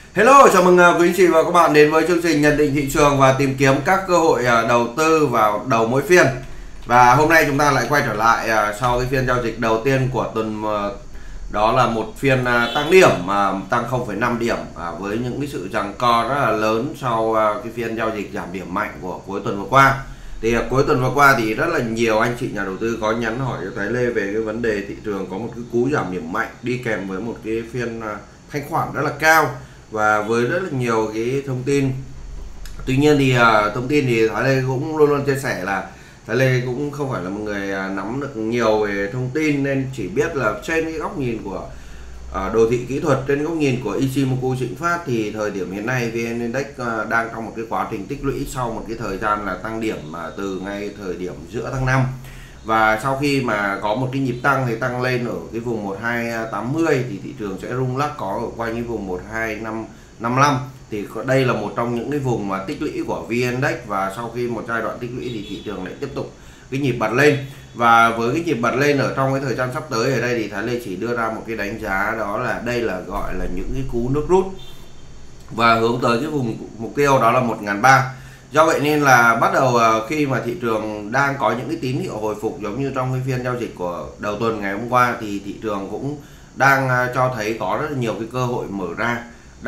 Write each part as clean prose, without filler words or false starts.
Hello, chào mừng quý anh chị và các bạn đến với chương trình nhận định thị trường và tìm kiếm các cơ hội đầu tư vào đầu mỗi phiên. Và hôm nay chúng ta lại quay trở lại sau cái phiên giao dịch đầu tiên của tuần, đó là một phiên tăng điểm, tăng 0,5 điểm với những cái sự giằng co rất là lớn sau cái phiên giao dịch giảm điểm mạnh của cuối tuần vừa qua. Thì cuối tuần vừa qua thì rất là nhiều anh chị nhà đầu tư có nhắn hỏi cho Thái Lê về cái vấn đề thị trường có một cái cú giảm điểm mạnh đi kèm với một cái phiên thanh khoản rất là cao và với rất là nhiều cái thông tin. Tuy nhiên thì thông tin thì Thái Lê cũng luôn luôn chia sẻ là Thái Lê cũng không phải là một người nắm được nhiều về thông tin, nên chỉ biết là trên cái góc nhìn của đồ thị kỹ thuật, trên góc nhìn của Ichimoku Trịnh Phát thì thời điểm hiện nay VN Index đang trong một cái quá trình tích lũy sau một cái thời gian là tăng điểm từ ngay thời điểm giữa tháng 5. Và sau khi mà có một cái nhịp tăng thì tăng lên ở cái vùng 1280 thì thị trường sẽ rung lắc có ở quanh cái vùng 12555. Thì đây là một trong những cái vùng mà tích lũy của VN Index, và sau khi một giai đoạn tích lũy thì thị trường lại tiếp tục cái nhịp bật lên. Và với cái nhịp bật lên ở trong cái thời gian sắp tới ở đây thì Thái Lê chỉ đưa ra một cái đánh giá, đó là đây là gọi là những cái cú nước rút và hướng tới cái vùng mục tiêu đó là 1.300. Do vậy nên là bắt đầu khi mà thị trường đang có những cái tín hiệu hồi phục giống như trong cái phiên giao dịch của đầu tuần ngày hôm qua, thì thị trường cũng đang cho thấy có rất là nhiều cái cơ hội mở ra,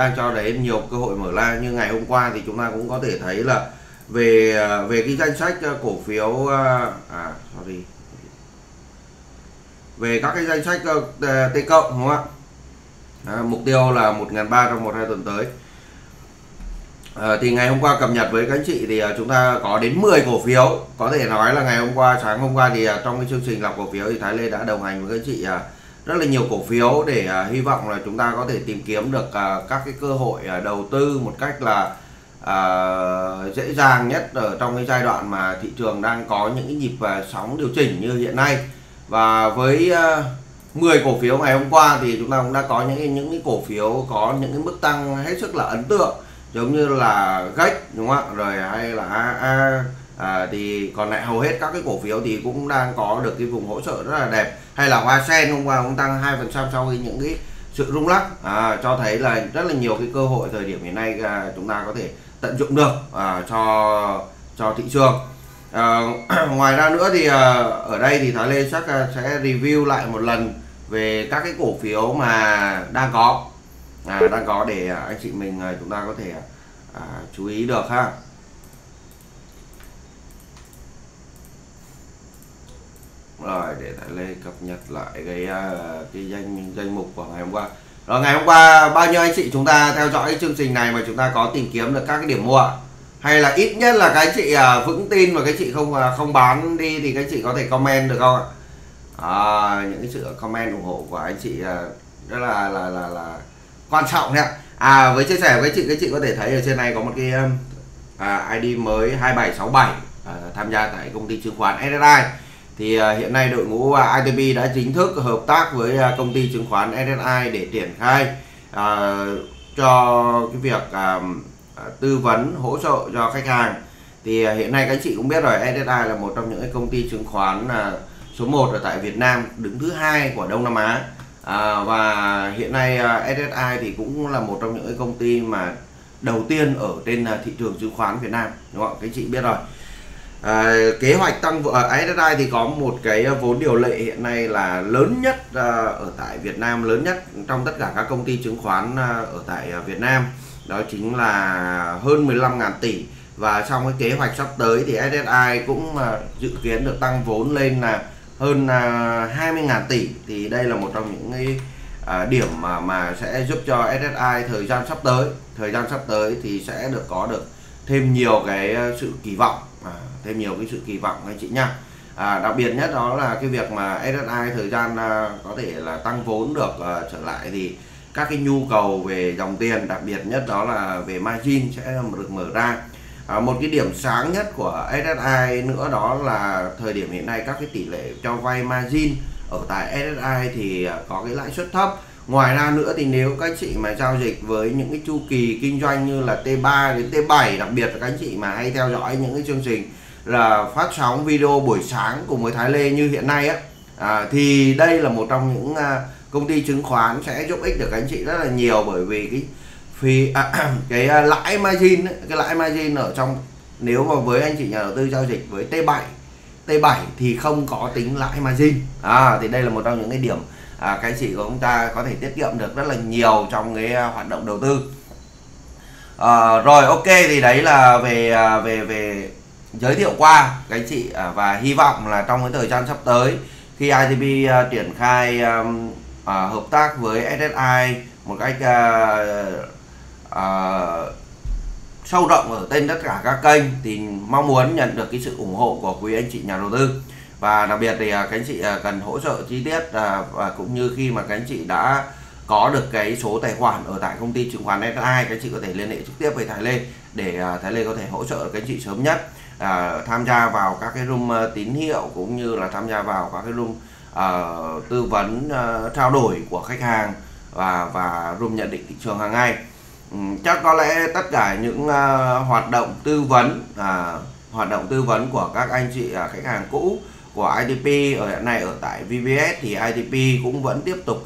như ngày hôm qua thì chúng ta cũng có thể thấy là về cái danh sách cổ phiếu về các cái danh sách T cộng, đúng không ạ? Mục tiêu là 1.300 trong 1-2 tuần tới. Thì ngày hôm qua cập nhật với các anh chị thì chúng ta có đến 10 cổ phiếu. Có thể nói là ngày hôm qua, sáng hôm qua thì trong cái chương trình lọc cổ phiếu thì Thái Lê đã đồng hành với các anh chị rất là nhiều cổ phiếu để hy vọng là chúng ta có thể tìm kiếm được các cái cơ hội đầu tư một cách là dễ dàng nhất ở trong cái giai đoạn mà thị trường đang có những cái nhịp sóng điều chỉnh như hiện nay. Và với 10 cổ phiếu ngày hôm qua thì chúng ta cũng đã có những cái cổ phiếu có những cái mức tăng hết sức là ấn tượng, giống như là GEC, đúng không ạ, rồi hay là AA, thì còn lại hầu hết các cái cổ phiếu thì cũng đang có được cái vùng hỗ trợ rất là đẹp. Hay là Hoa Sen hôm qua cũng tăng 2% sau khi những cái sự rung lắc, cho thấy là rất là nhiều cái cơ hội thời điểm hiện nay chúng ta có thể tận dụng được cho thị trường. Ngoài ra nữa thì ở đây thì Thái Lê chắc sẽ review lại một lần về các cái cổ phiếu mà đang có để anh chị mình chúng ta có thể chú ý được ha. Rồi để Thái Lê cập nhật lại cái danh mục của ngày hôm qua. Rồi ngày hôm qua bao nhiêu anh chị chúng ta theo dõi cái chương trình này mà chúng ta có tìm kiếm được các cái điểm mua, hay là ít nhất là các anh chị vững tin và các chị không bán đi thì các chị có thể comment được không ạ? Những cái sự comment ủng hộ của anh chị rất là quan trọng nhé. Với chia sẻ với các chị có thể thấy ở trên này có một cái ID mới 2767 tham gia tại công ty chứng khoán SSI. Thì hiện nay đội ngũ ITP đã chính thức hợp tác với công ty chứng khoán SSI để triển khai cho cái việc tư vấn hỗ trợ cho khách hàng. Thì hiện nay các chị cũng biết rồi, SSI là một trong những cái công ty chứng khoán số 1 ở tại Việt Nam, đứng thứ 2 của Đông Nam Á. Và hiện nay SSI thì cũng là một trong những cái công ty mà đầu tiên ở trên thị trường chứng khoán Việt Nam, đúng không? Các chị biết rồi. Kế hoạch tăng SSI thì có một cái vốn điều lệ hiện nay là lớn nhất ở tại Việt Nam, lớn nhất trong tất cả các công ty chứng khoán ở tại Việt Nam, đó chính là hơn 15.000 tỷ. Và trong cái kế hoạch sắp tới thì SSI cũng dự kiến được tăng vốn lên là hơn 20.000 tỷ. Thì đây là một trong những cái điểm mà sẽ giúp cho SSI thời gian sắp tới thì sẽ có được thêm nhiều cái sự kỳ vọng, anh chị nha. Đặc biệt nhất đó là cái việc mà SSI thời gian có thể là tăng vốn được trở lại thì các cái nhu cầu về dòng tiền, đặc biệt nhất đó là về margin sẽ được mở ra. Một cái điểm sáng nhất của SSI nữa đó là thời điểm hiện nay các cái tỷ lệ cho vay margin ở tại SSI thì có cái lãi suất thấp. Ngoài ra nữa thì nếu các anh chị mà giao dịch với những cái chu kỳ kinh doanh như là T3 đến T7, đặc biệt là các anh chị mà hay theo dõi những cái chương trình là phát sóng video buổi sáng cùng với Thái Lê như hiện nay thì đây là một trong những công ty chứng khoán sẽ giúp ích được các anh chị rất là nhiều, bởi vì cái cái lãi margin ấy, cái lãi margin ở trong, nếu mà với anh chị nhà đầu tư giao dịch với T7 thì không có tính lãi margin. Thì đây là một trong những cái điểm các anh chị của chúng ta có thể tiết kiệm được rất là nhiều trong cái hoạt động đầu tư. Rồi ok, thì đấy là về giới thiệu qua các anh chị, và hy vọng là trong cái thời gian sắp tới khi ITP triển khai hợp tác với SSI một cách sâu rộng ở trên tất cả các kênh, thì mong muốn nhận được cái sự ủng hộ của quý anh chị nhà đầu tư. Và đặc biệt thì các anh chị cần hỗ trợ chi tiết, và cũng như khi mà các anh chị đã có được cái số tài khoản ở tại công ty chứng khoán SSI, các anh chị có thể liên hệ trực tiếp với Thái Lê để Thái Lê có thể hỗ trợ các anh chị sớm nhất, tham gia vào các cái room tín hiệu, cũng như là tham gia vào các cái room tư vấn trao đổi của khách hàng và room nhận định thị trường hàng ngày. Chắc có lẽ tất cả những hoạt động tư vấn của các anh chị khách hàng cũ của ITP ở hiện nay ở tại VPS thì ITP cũng vẫn tiếp tục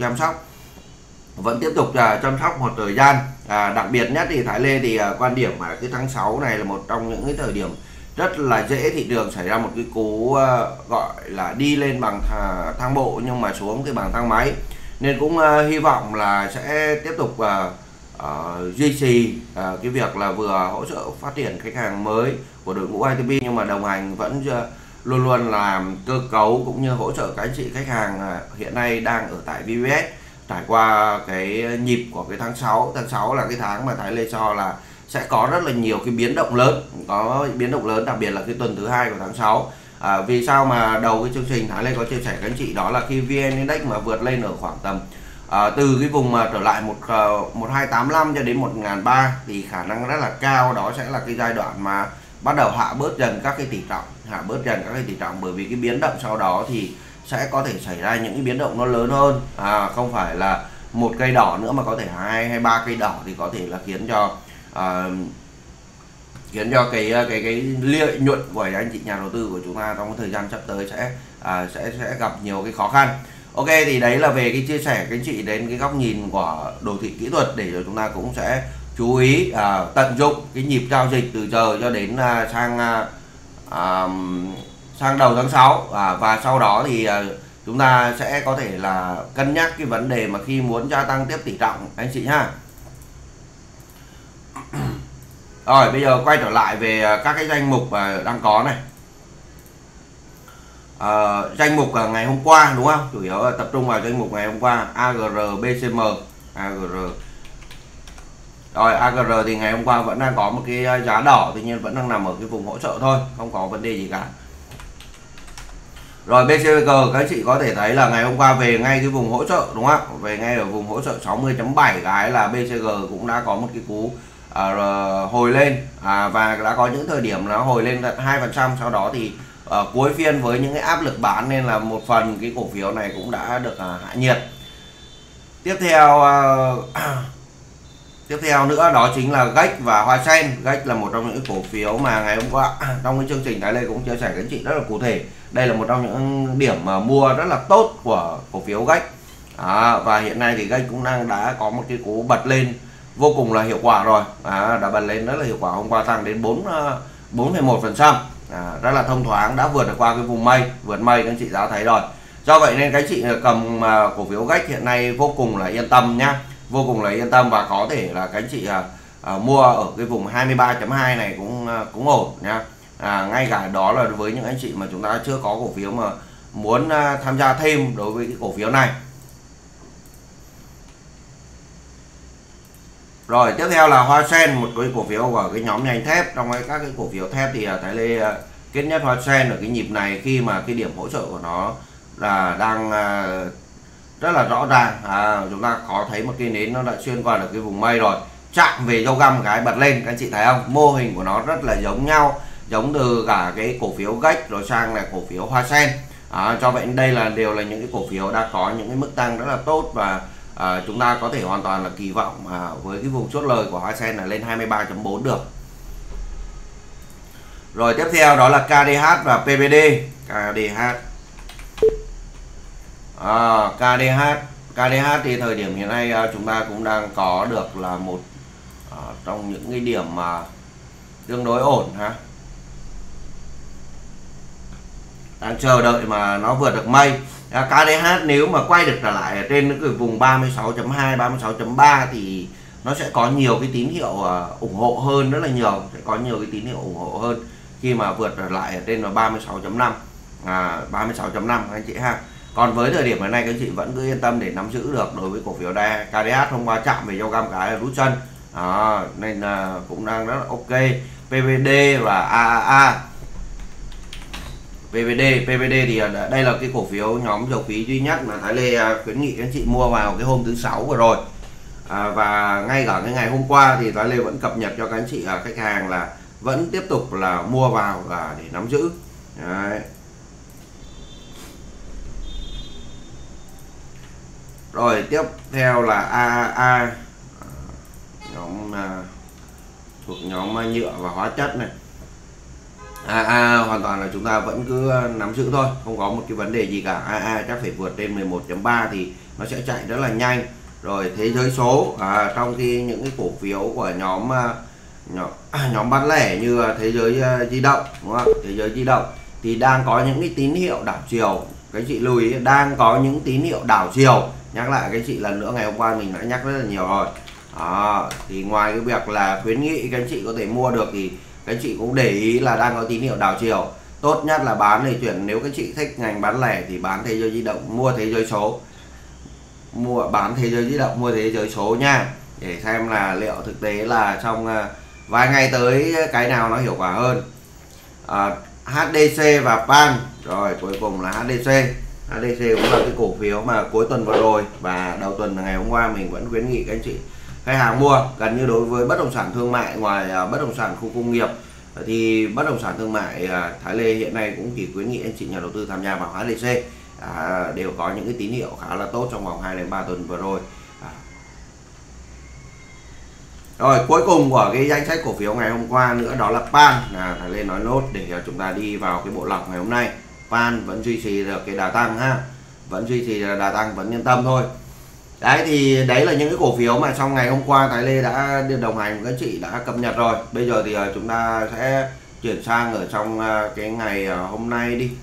chăm sóc một thời gian. Đặc biệt nhất thì Thái Lê thì quan điểm mà cái tháng 6 này là một trong những cái thời điểm rất là dễ thị trường xảy ra một cái cú gọi là đi lên bằng thang bộ nhưng mà xuống cái bằng thang máy, nên cũng hy vọng là sẽ tiếp tục duy trì cái việc là vừa hỗ trợ phát triển khách hàng mới của đội ngũ ITP, nhưng mà đồng hành vẫn luôn luôn làm cơ cấu cũng như hỗ trợ các anh chị khách hàng hiện nay đang ở tại VPS trải qua cái nhịp của cái tháng 6. Tháng 6 là cái tháng mà Thái Lê cho là sẽ có rất là nhiều cái biến động lớn, đặc biệt là cái tuần thứ 2 của tháng 6. Vì sao mà đầu cái chương trình Thái Lê có chia sẻ các anh chị, đó là khi VN Index mà vượt lên ở khoảng tầm từ cái vùng mà trở lại 1285 cho đến 1003 thì khả năng rất là cao đó sẽ là cái giai đoạn mà bắt đầu hạ bớt dần các cái tỷ trọng, bởi vì cái biến động sau đó thì sẽ có thể xảy ra những cái biến động nó lớn hơn, không phải là một cây đỏ nữa mà có thể 2 hay 3 cây đỏ, thì có thể là khiến cho cái lợi nhuận của anh chị nhà đầu tư của chúng ta trong cái thời gian sắp tới sẽ gặp nhiều cái khó khăn. Ok, thì đấy là về cái chia sẻ các anh chị đến cái góc nhìn của đồ thị kỹ thuật, để cho chúng ta cũng sẽ chú ý tận dụng cái nhịp giao dịch từ giờ cho đến sang đầu tháng 6, và sau đó thì chúng ta sẽ có thể là cân nhắc cái vấn đề mà khi muốn gia tăng tiếp tỷ trọng anh chị ha. Rồi bây giờ quay trở lại về các cái danh mục đang có này. Danh mục ngày hôm qua đúng không, chủ yếu là tập trung vào danh mục ngày hôm qua AGR, BCM, AGR. Rồi AGR thì ngày hôm qua vẫn đang có một cái giá đỏ, tuy nhiên vẫn đang nằm ở cái vùng hỗ trợ thôi, không có vấn đề gì cả. Rồi BCG các anh chị có thể thấy là ngày hôm qua về ngay cái vùng hỗ trợ đúng không, về ngay ở vùng hỗ trợ 60.7 cái là BCG cũng đã có một cái cú hồi lên, và đã có những thời điểm nó hồi lên 2%, sau đó thì cuối phiên với những cái áp lực bán nên là một phần cái cổ phiếu này cũng đã được hạ nhiệt. Tiếp theo nữa đó chính là GEC và Hoa Sen. GEC là một trong những cổ phiếu mà ngày hôm qua trong cái chương trình Thái Lê cũng chia sẻ với anh chị rất là cụ thể. Đây là một trong những điểm mà mua rất là tốt của cổ phiếu GEC. Và hiện nay thì GEC cũng đã có một cái cú bật lên vô cùng là hiệu quả rồi, đã bật lên rất là hiệu quả. Hôm qua tăng đến 4,1%, rất là thông thoáng, đã vượt được qua cái vùng vượt mây các anh chị đã thấy rồi. Do vậy nên các anh chị cầm cổ phiếu GEC hiện nay vô cùng là yên tâm nhá, vô cùng là yên tâm, và có thể là các anh chị mua ở cái vùng 23.2 này cũng ổn nhá. Ngay cả đó là với những anh chị mà chúng ta chưa có cổ phiếu mà muốn tham gia thêm đối với cái cổ phiếu này. Rồi tiếp theo là Hoa Sen, một cái cổ phiếu của cái nhóm ngành thép. Trong các cái cổ phiếu thép thì Thái Lê kết nhất Hoa Sen ở cái nhịp này khi mà cái điểm hỗ trợ của nó là đang rất là rõ ràng. Chúng ta có thấy một cái nến nó đã xuyên qua được cái vùng mây rồi, chạm về dấu găm cái bật lên, các anh chị thấy không, mô hình của nó rất là giống nhau, giống từ cả cái cổ phiếu GEC rồi sang là cổ phiếu Hoa Sen. Cho vậy đây đều là những cái cổ phiếu đã có những cái mức tăng rất là tốt, và chúng ta có thể hoàn toàn là kỳ vọng với cái vùng chốt lời của Hoa Sen là lên 23.4 được. Rồi tiếp theo đó là KDH và PVD. KDH thì thời điểm hiện nay chúng ta cũng đang có được là một trong những cái điểm mà tương đối ổn ha. Đang chờ đợi mà nó vượt được mây. KDH nếu mà quay được trở lại ở trên cái vùng 36.2 36.3 thì nó sẽ có nhiều cái tín hiệu ủng hộ hơn, rất là nhiều, sẽ có nhiều cái tín hiệu ủng hộ hơn khi mà vượt trở lại ở trên là 36.5 36.5 anh chị ha. Còn với thời điểm này các anh chị vẫn cứ yên tâm để nắm giữ được đối với cổ phiếu KDH. Hôm qua chạm về cho găm cái là rút chân nên là cũng đang rất là ok. PVD và AAA. PVD thì đây là cái cổ phiếu nhóm dầu khí duy nhất mà Thái Lê khuyến nghị các anh chị mua vào cái hôm thứ Sáu vừa rồi. Và ngay cả cái ngày hôm qua thì Thái Lê vẫn cập nhật cho các anh chị khách hàng là vẫn tiếp tục là mua vào và để nắm giữ. Đấy. Rồi tiếp theo là AAA, nhóm thuộc nhóm nhựa và hóa chất này. Hoàn toàn là chúng ta vẫn cứ nắm giữ thôi, không có một cái vấn đề gì cả. Chắc phải vượt trên 11.3 thì nó sẽ chạy rất là nhanh. Rồi thế giới số, trong khi những cái cổ phiếu của nhóm bán lẻ như thế giới di động, đúng không? Thế giới di động thì đang có những cái tín hiệu đảo chiều. Các chị lưu ý đang có những tín hiệu đảo chiều. Nhắc lại các chị lần nữa, ngày hôm qua mình đã nhắc rất là nhiều rồi. Thì ngoài cái việc là khuyến nghị các anh chị có thể mua được thì các anh chị cũng để ý là đang có tín hiệu đảo chiều. Tốt nhất là bán thì chuyển, nếu các chị thích ngành bán lẻ thì bán thế giới di động, mua thế giới số, bán thế giới di động, mua thế giới số nha, để xem là liệu thực tế là trong vài ngày tới cái nào nó hiệu quả hơn. HDC và PAN. Rồi cuối cùng là HDC. HDC cũng là cái cổ phiếu mà cuối tuần vừa rồi và đầu tuần là ngày hôm qua mình vẫn khuyến nghị các anh chị khách hàng mua. Gần như đối với bất động sản thương mại, ngoài bất động sản khu công nghiệp thì bất động sản thương mại Thái Lê hiện nay cũng chỉ khuyến nghị anh chị nhà đầu tư tham gia vào HDC. Đều có những cái tín hiệu khá là tốt trong vòng 2 đến 3 tuần vừa rồi. Rồi cuối cùng của cái danh sách cổ phiếu ngày hôm qua nữa đó là PAN. Thái Lê nói nốt để chúng ta đi vào cái bộ lọc ngày hôm nay. PAN vẫn duy trì được cái đà tăng ha, vẫn duy trì đà tăng, vẫn yên tâm thôi. Đấy thì đấy là những cái cổ phiếu mà trong ngày hôm qua Thái Lê đã đồng hành với các chị, đã cập nhật rồi. Bây giờ thì chúng ta sẽ chuyển sang ở trong cái ngày hôm nay đi.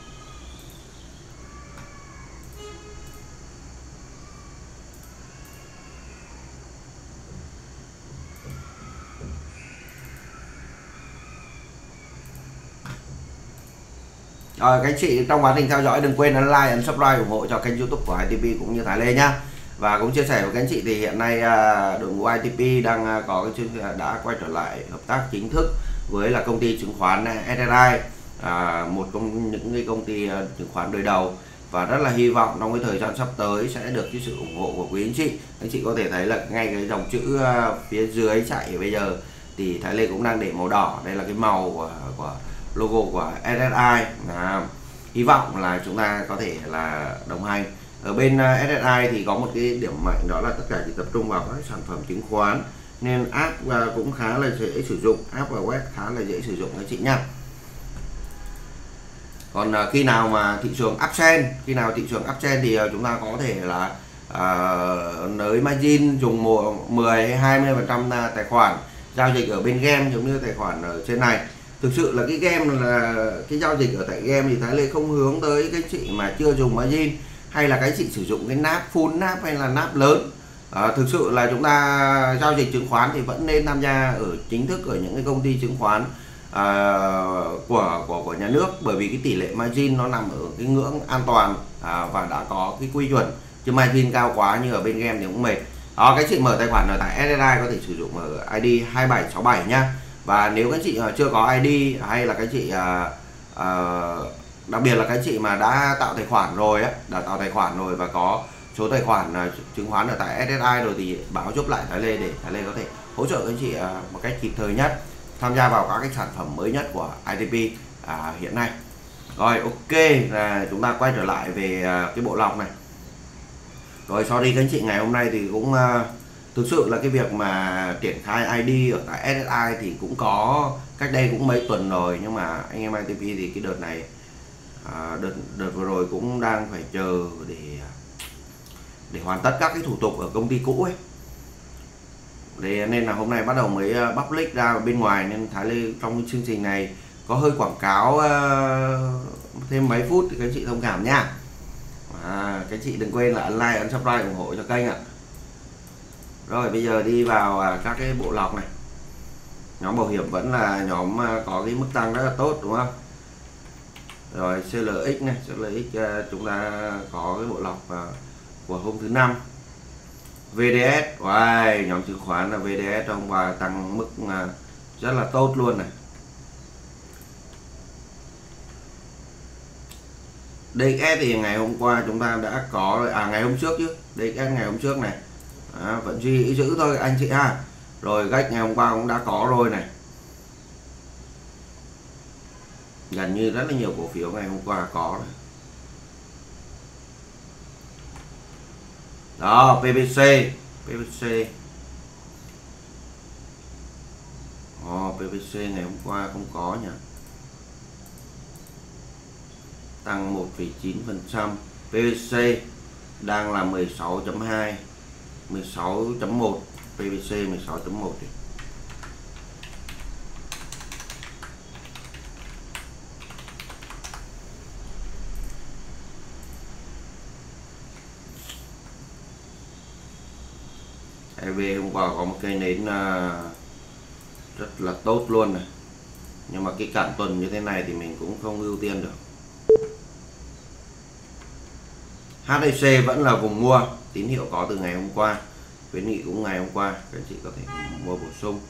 Rồi các chị trong quá trình theo dõi đừng quên ấn like, ấn subscribe ủng hộ cho kênh YouTube của ITP cũng như Thái Lê nhá. Và cũng chia sẻ với các anh chị thì hiện nay đội ngũ ITP đang có cái đã quay trở lại hợp tác chính thức với là công ty chứng khoán SSI, một trong những cái công ty chứng khoán đời đầu, và rất là hy vọng trong cái thời gian sắp tới sẽ được cái sự ủng hộ của quý anh chị. Anh chị có thể thấy là ngay cái dòng chữ phía dưới chạy bây giờ thì Thái Lê cũng đang để màu đỏ, đây là cái màu của logo của SSI. Hy vọng là chúng ta có thể là đồng hành. Ở bên SSI thì có một cái điểm mạnh đó là tất cả chỉ tập trung vào các sản phẩm chứng khoán, nên app cũng khá là dễ sử dụng, app và web khá là dễ sử dụng các chị nha. Còn khi nào mà thị trường uptrend, thì chúng ta có thể là nới margin dùng 10 hay 20% tài khoản giao dịch ở bên game giống như tài khoản ở trên này. Thực sự là cái game là cái giao dịch ở tại game thì Thái Lê không hướng tới cái chị mà chưa dùng margin, hay là cái chị sử dụng cái nắp full nắp hay là nắp lớn. Thực sự là chúng ta giao dịch chứng khoán thì vẫn nên tham gia ở chính thức ở những cái công ty chứng khoán của nhà nước, bởi vì cái tỷ lệ margin nó nằm ở cái ngưỡng an toàn và đã có cái quy chuẩn, chứ margin cao quá như ở bên game thì cũng mệt. Các chị mở tài khoản ở tại SSI có thể sử dụng ở ID 2767 nhá. Và nếu các chị chưa có ID hay là các chị đặc biệt là các chị mà đã tạo tài khoản rồi và có số tài khoản chứng khoán ở tại SSI rồi thì báo giúp lại Thái Lê để Thái Lê có thể hỗ trợ các chị một cách kịp thời nhất tham gia vào các cái sản phẩm mới nhất của ITP hiện nay. Rồi ok, là chúng ta quay trở lại về cái bộ lọc này. Rồi sorry các anh chị, ngày hôm nay thì cũng thực sự là cái việc mà triển khai ID ở tại SSI thì cũng có cách đây cũng mấy tuần rồi, nhưng mà anh em ITP thì cái đợt này đợt vừa rồi cũng đang phải chờ để hoàn tất các cái thủ tục ở công ty cũ ấy. Để nên là hôm nay bắt đầu mới public ra ở bên ngoài, nên Thái Lê trong chương trình này có hơi quảng cáo thêm mấy phút thì các chị thông cảm nha. Các chị đừng quên là ấn like, ấn subscribe ủng hộ cho kênh ạ. Rồi bây giờ đi vào các cái bộ lọc này. Nhóm bảo hiểm vẫn là nhóm có cái mức tăng rất là tốt đúng không? Rồi CLX này, CLX chúng ta có cái bộ lọc của hôm thứ năm. VDS, wow, nhóm chứng khoán là VDS hôm qua tăng mức rất là tốt luôn này. DXS thì ngày hôm qua chúng ta đã có rồi, ngày hôm trước chứ, DXS ngày hôm trước này vẫn giữ thôi anh chị ha. Rồi GAC ngày hôm qua cũng đã có rồi này. Gần như rất là nhiều cổ phiếu ngày hôm qua có này. Đó, PPC PPC ngày hôm qua không có nhỉ, tăng 1,9%. PPC đang là 16.2 16.1, PPC 16.1 thì EV hôm qua có một cây nến rất là tốt luôn này, nhưng mà cái cản tuần như thế này thì mình cũng không ưu tiên được. HDC vẫn là vùng mua, tín hiệu có từ ngày hôm qua, khuyến nghị cũng ngày hôm qua, các chị có thể mua bổ sung.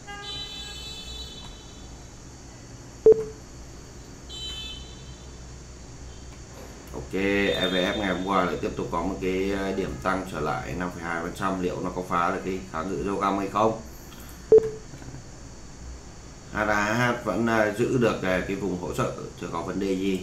Ok, EVF ngày hôm qua lại tiếp tục có một cái điểm tăng trở lại 5,2%, liệu nó có phá được cái kháng cự dâu găm hay không? HAH vẫn giữ được cái vùng hỗ trợ, chưa có vấn đề gì.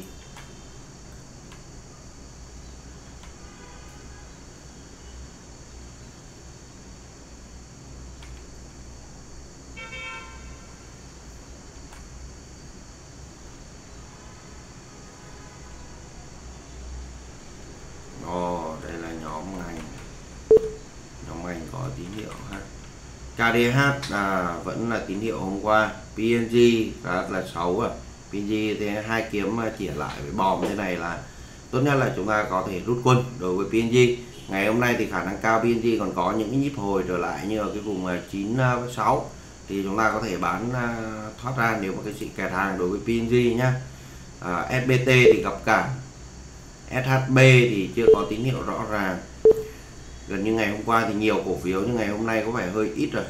Đây là nhóm ngành có tín hiệu ha. KDH vẫn là tín hiệu hôm qua. PNG rất là xấu rồi. PNG thì hai kiếm chĩa lại với bòm thế này là tốt nhất là chúng ta có thể rút quân đối với PNG. Ngày hôm nay thì khả năng cao PNG còn có những cái nhíp hồi trở lại như ở cái vùng 96 thì chúng ta có thể bán thoát ra nếu mà cái sự kẹt hàng đối với PNG nhá. SBT thì gặp cản, SHB thì chưa có tín hiệu rõ ràng. Gần như ngày hôm qua thì nhiều cổ phiếu, nhưng ngày hôm nay có vẻ hơi ít rồi.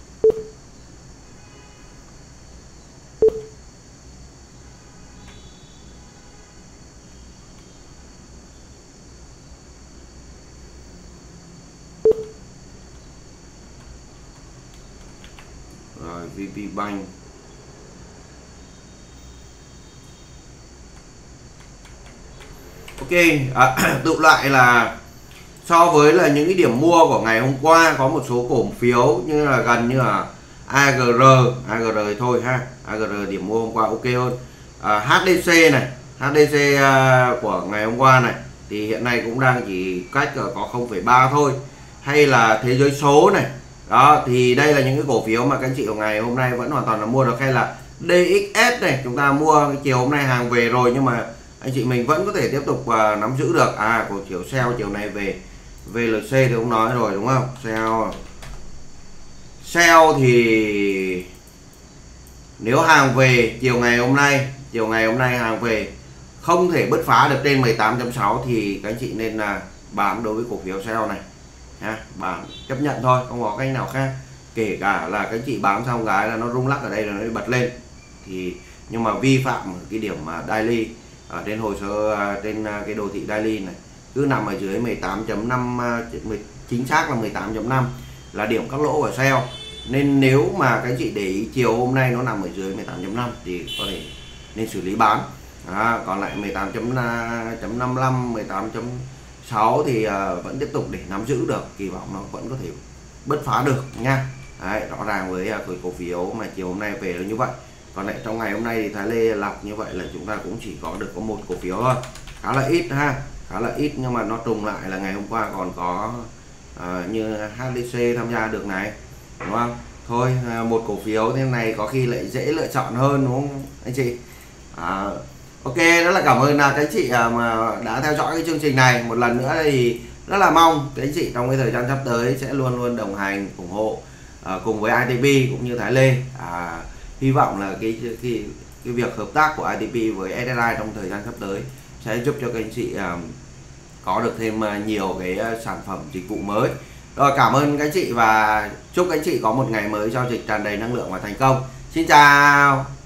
Rồi VPBank ok. Tụ lại là so với là những cái điểm mua của ngày hôm qua, có một số cổ phiếu như là gần như là AGR thì thôi ha, AGR điểm mua hôm qua ok hơn. HDC này, HDC của ngày hôm qua này thì hiện nay cũng đang chỉ cách có 0,3 thôi. Hay là thế giới số này, đó thì đây là những cái cổ phiếu mà các anh chị của ngày hôm nay vẫn hoàn toàn là mua được. Hay là DXS này, chúng ta mua cái chiều hôm nay hàng về rồi, nhưng mà anh chị mình vẫn có thể tiếp tục nắm giữ được. Cổ phiếu sell chiều nay về. VLC thì cũng nói rồi đúng không? Sell thì nếu hàng về chiều ngày hôm nay hàng về không thể bứt phá được trên 18.6 thì các anh chị nên là bán đối với cổ phiếu sell này ha, bán chấp nhận thôi, không có cách nào khác. Kể cả là các anh chị bán xong cái là nó rung lắc ở đây là nó bật lên thì, nhưng mà vi phạm cái điểm daily ở trên hồ sơ, trên cái đồ thị daily này cứ nằm ở dưới 18.5, chính xác là 18.5 là điểm cắt lỗ của sell. Nên nếu mà các anh chị để ý chiều hôm nay nó nằm ở dưới 18.5 thì có thể nên xử lý bán. Còn lại 18.55, 18.6 thì vẫn tiếp tục để nắm giữ được, kỳ vọng nó vẫn có thể bứt phá được nha. Đấy, rõ ràng với cổ phiếu mà chiều hôm nay về là như vậy. Còn lại trong ngày hôm nay thì Thái Lê lọc như vậy là chúng ta cũng chỉ có được có một cổ phiếu thôi, khá là ít ha, khá là ít, nhưng mà nó trùng lại là ngày hôm qua còn có như HDC tham gia được này, đúng không? Thôi một cổ phiếu thế này có khi lại dễ lựa chọn hơn, đúng không anh chị? Ok, rất là cảm ơn các anh chị mà đã theo dõi cái chương trình này. Một lần nữa thì rất là mong các anh chị trong cái thời gian sắp tới sẽ luôn luôn đồng hành ủng hộ cùng với ITP cũng như Thái Lê. Hy vọng là cái việc hợp tác của ITP với SSI trong thời gian sắp tới sẽ giúp cho các anh chị có được thêm nhiều cái sản phẩm dịch vụ mới. Rồi, cảm ơn các anh chị và chúc các anh chị có một ngày mới giao dịch tràn đầy năng lượng và thành công. Xin chào.